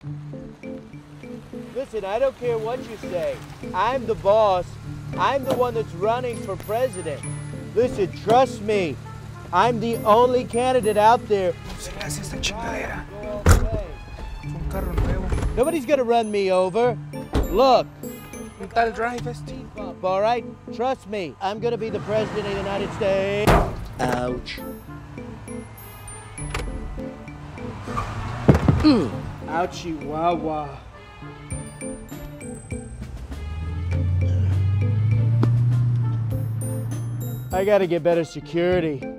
Listen, I don't care what you say. I'm the boss. I'm the one that's running for president. Listen, trust me. I'm the only candidate out there. Se le hace esta chingadera. Es un carro nuevo. Nobody's gonna run me over. Look. Un tal drive este. All right? Trust me. I'm gonna be the president of the United States. Ouch. Ouchie, wawa. I gotta get better security.